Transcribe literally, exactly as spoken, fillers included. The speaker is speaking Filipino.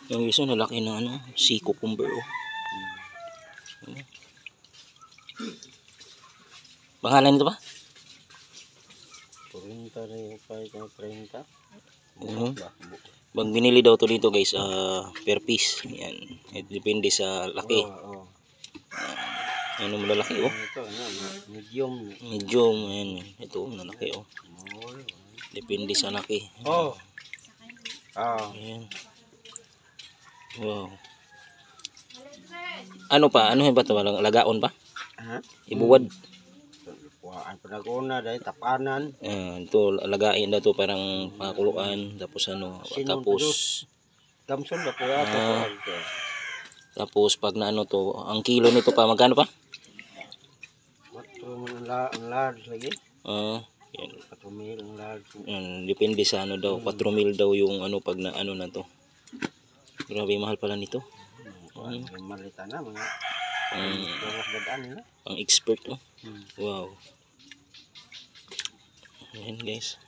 Yung isa nalaki na ano, sea cucumber oh. Hmm. Pangalan nito ba? Treinta rin yung treinta. Uh, Pag binili daw to dito guys, uh, per piece. Yan. It depende sa laki. Oo, oo. Ano malalaki oh. Ito, ano, medium. Medium, ayan. Ito, malalaki oh. Depende sa laki. Oh. Ah. Ayan. Wow. Ano pa? Ano ba ito? Lagaon pa? Ha? Ibuwad? Ang panaguna dahil tapanan. Uh, ito, lagain na ito parang pakuluan. Tapos ano, tapos... Damson ba po yata? Uh, tapos pag na ano to, ang kilo nito pa, magkano pa? Ang large lagi? Uh, yan. four mil ang large. Yan, depende sa ano daw, four mil daw yung ano pag na ano na to. Grabe, mahal pala nito. Hmm. Malita na mga um, nila. Ang expert oh. Hmm. Wow. Ayan guys.